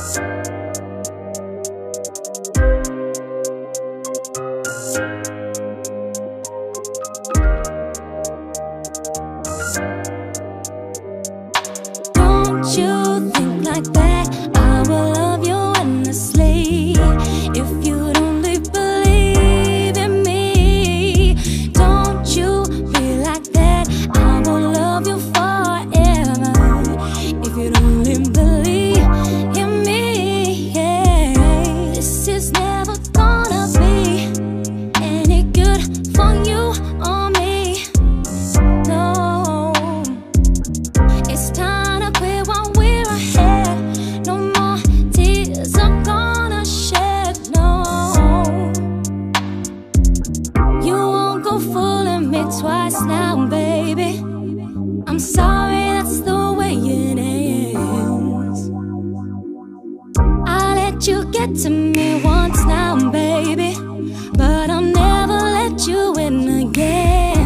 Don't you think like that? I will love you endlessly. If you'd only believe in me. Don't you be like that? I will love you forever. If you'd only believe in me, yeah. This is never gonna be any good for you or me. No, it's time to quit while we're ahead. No more tears are gonna shed. No, you won't go fooling me twice now, baby. I'm sorry, that's the way it is. I let you get to me once now, baby, but I'll never let you in again.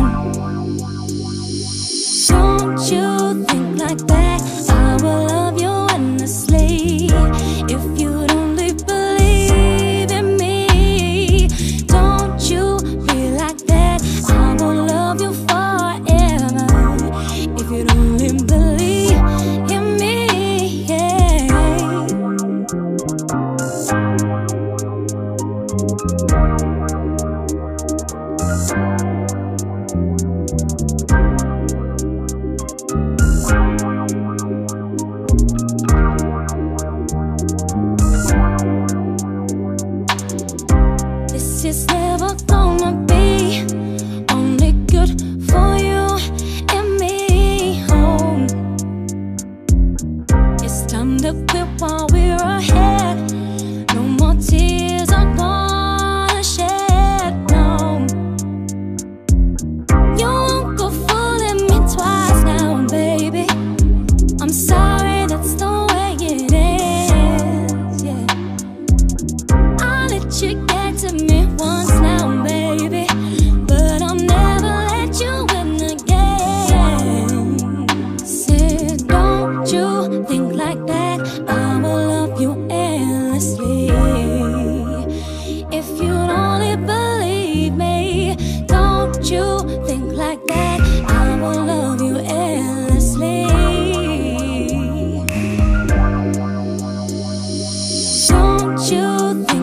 Don't you think like that? I will love you endlessly. If you'd only believe in me. Don't you be like that? I will love you forever. If you'd only believe in me, yeah. This is never gonna be only good for you and me. Oh, it's time to quit while we're ahead. No more tears are gonna shed. No, you won't go fooling me twice now, baby. I'm sorry, that's the way it is. Yeah, I'll let you get to me once now, baby, but I'll never let you in again. Said, don't you think like that? I will love you endlessly. If you'd only believe me. Don't you think like that? I will love you endlessly. Don't you think